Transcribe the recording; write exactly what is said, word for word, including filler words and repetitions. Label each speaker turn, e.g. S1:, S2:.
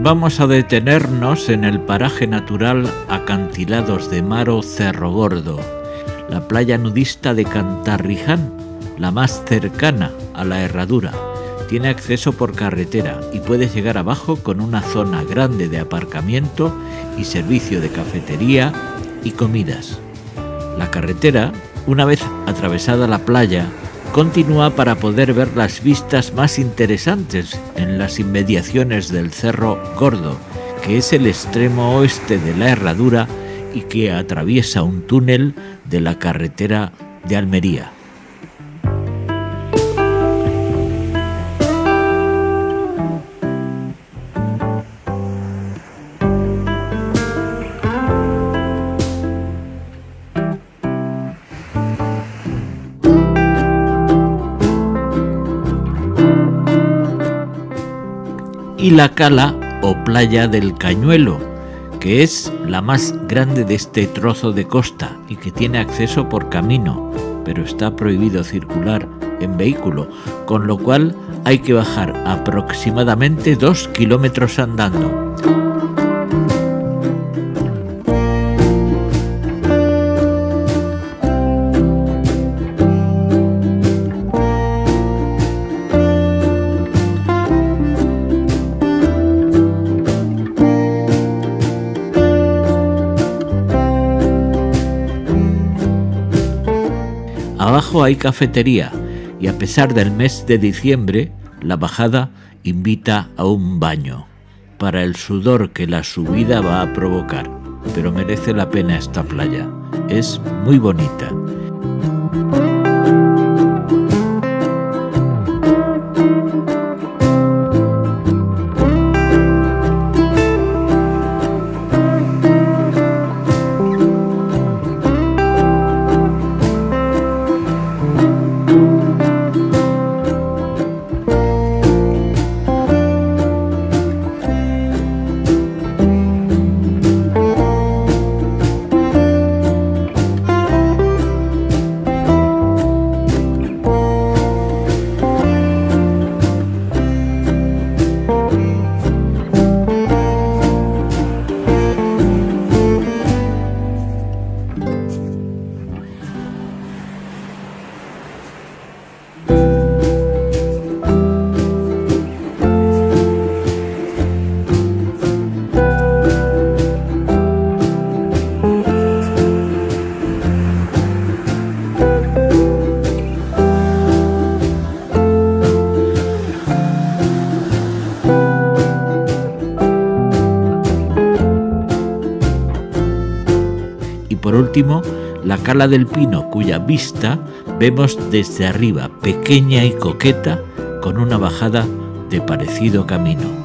S1: vamos a detenernos en el paraje natural Acantilados de Maro Cerro Gordo, la playa nudista de Cantarriján, la más cercana a la Herradura. Tiene acceso por carretera y puedes llegar abajo con una zona grande de aparcamiento y servicio de cafetería y comidas. La carretera, una vez atravesada la playa, continúa para poder ver las vistas más interesantes en las inmediaciones del Cerro Gordo, que es el extremo oeste de la Herradura y que atraviesa un túnel de la carretera de Almería. Y la cala o playa del Cañuelo, que es la más grande de este trozo de costa y que tiene acceso por camino, pero está prohibido circular en vehículo, con lo cual hay que bajar aproximadamente dos kilómetros andando. Abajo hay cafetería y a pesar del mes de diciembre, la bajada invita a un baño para el sudor que la subida va a provocar, pero merece la pena esta playa, es muy bonita. Por último, la Cala del Pino, cuya vista vemos desde arriba, pequeña y coqueta, con una bajada de parecido camino.